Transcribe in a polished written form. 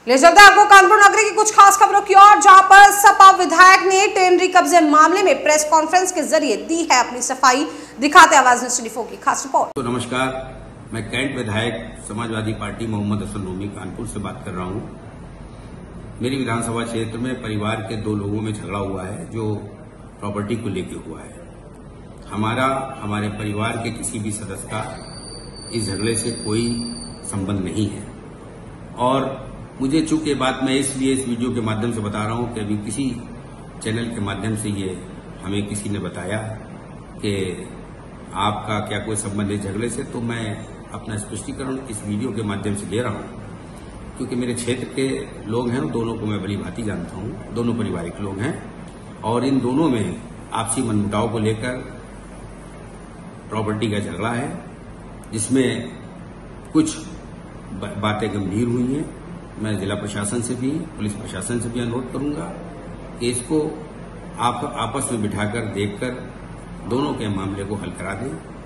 ले चलते हैं आपको कानपुर नगरी की कुछ खास खबरों की ओर, जहां पर सपा विधायक ने टेनरी कब्जे मामले में प्रेस कॉन्फ्रेंस के जरिए दी है अपनी सफाई। दिखाते आवाज न्यूज़ 24 की खास रिपोर्ट। तो नमस्कार, मैं कैंट विधायक समाजवादी पार्टी मोहम्मद हसन रोमी कानपुर से बात कर रहा हूं। मेरी विधानसभा क्षेत्र में परिवार के दो लोगों में झगड़ा हुआ है जो प्रॉपर्टी को लेकर हुआ है। हमारे परिवार के किसी भी सदस्य का इस झगड़े से कोई संबंध नहीं है और मुझे चूंकि बात मैं इसलिए इस वीडियो के माध्यम से बता रहा हूं कि अभी किसी चैनल के माध्यम से ये हमें किसी ने बताया कि आपका क्या कोई संबंध है झगड़े से, तो मैं अपना स्पष्टीकरण इस वीडियो के माध्यम से दे रहा हूं क्योंकि मेरे क्षेत्र के लोग हैं, दोनों को मैं भली भांति जानता हूं, दोनों पारिवारिक लोग हैं और इन दोनों में आपसी मनमुटाव को लेकर प्रॉपर्टी का झगड़ा है जिसमें कुछ बातें गंभीर हुई हैं। मैं जिला प्रशासन से भी, पुलिस प्रशासन से भी अनुरोध करूंगा कि इसको आप आपस में बिठाकर देखकर दोनों के मामले को हल करा दें।